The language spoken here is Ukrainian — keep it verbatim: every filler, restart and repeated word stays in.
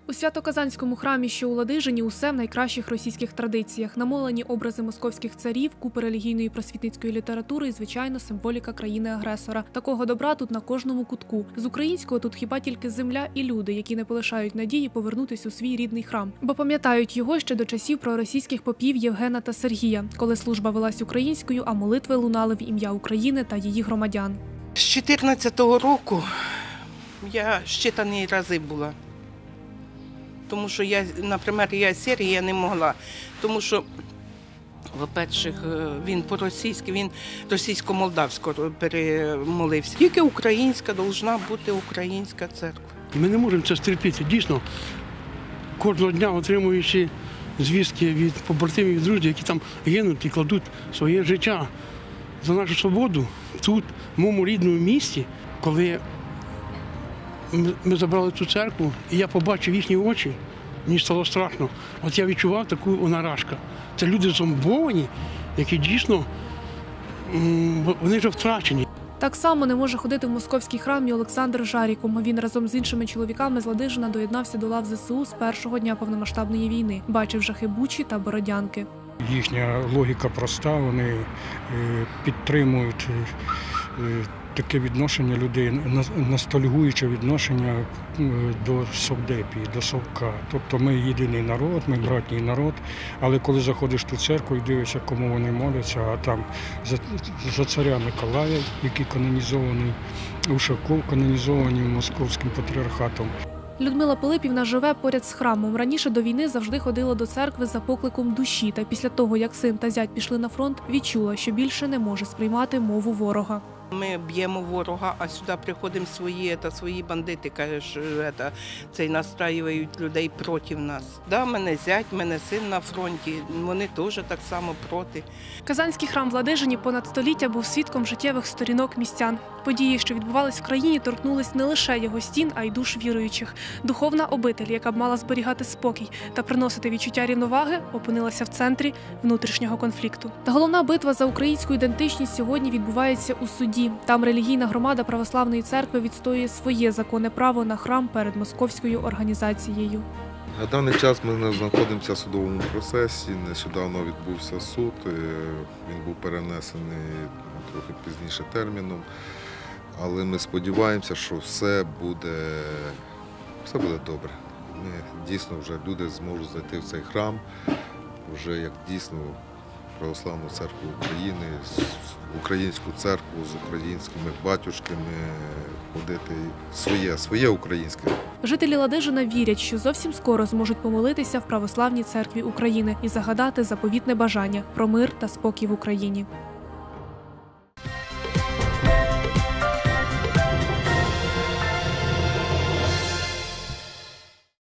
У Свято-Казанському храмі, що у Ладижині, усе в найкращих російських традиціях. Намолені образи московських царів, купи релігійної і просвітницької літератури і, звичайно, символіка країни-агресора. Такого добра тут на кожному кутку. З українського тут хіба тільки земля і люди, які не полишають надії повернутися у свій рідний храм. Бо пам'ятають його ще до часів проросійських попів Євгена та Сергія, коли служба велась українською, а молитви лунали в ім'я України та її громадян. З чотирнадцятого року я щитані рази була. Тому що я, наприклад, я Сергія не могла, тому що, по-перше, він по-російськи, він російсько-молдавсько перемолився. Тільки українська, повинна бути українська церква. Ми не можемо це стерпіти. Дійсно, кожного дня отримуючи звістки від побратимів і друзів, які там гинуть і кладуть своє життя за нашу свободу, тут, в моєму рідному місті, коли ми забрали цю церкву, і я побачив їхні очі, мені стало страшно. От я відчував таку наражку. Це люди зомбовані, які дійсно, вони вже втрачені. Так само не може ходити в московський храм і Олександр Жаріком. Він разом з іншими чоловіками з Ладижина доєднався до лав зе се у з першого дня повномасштабної війни. Бачив жахи Бучі та Бородянки. Їхня логіка проста, вони підтримують таке відношення людей, ностальгуюче відношення до совдепії, до совка. Тобто ми єдиний народ, ми братній народ, але коли заходиш в ту церкву і дивишся, кому вони моляться, а там за, за царя Миколая, який канонізований, Ушаков канонізований московським патріархатом. Людмила Пилипівна живе поряд з храмом. Раніше до війни завжди ходила до церкви за покликом душі. Та після того, як син та зять пішли на фронт, відчула, що більше не може сприймати мову ворога. Ми б'ємо ворога, а сюди приходимо свої, та свої бандити, кажеш, це настраюють людей проти нас. Да, мене зять, мене син на фронті, вони теж так само проти. Казанський храм в Ладижині понад століття був свідком життєвих сторінок містян. Події, що відбувались в країні, торкнулись не лише його стін, а й душ віруючих. Духовна обитель, яка б мала зберігати спокій та приносити відчуття рівноваги, опинилася в центрі внутрішнього конфлікту. Та головна битва за українську ідентичність сьогодні відбувається у суді. Там релігійна громада Православної церкви відстоює своє законне право на храм перед московською організацією. На даний час ми знаходимося в судовому процесі. Нещодавно відбувся суд, він був перенесений трохи пізніше терміном. Але ми сподіваємося, що все буде, все буде добре. Ми, дійсно вже люди зможуть зайти в цей храм, вже як дійсно Православну церкву України, українську церкву з українськими батюшками, ходити своє, своє українське. Жителі Ладижина вірять, що зовсім скоро зможуть помолитися в Православній церкві України і загадати заповітне бажання про мир та спокій в Україні.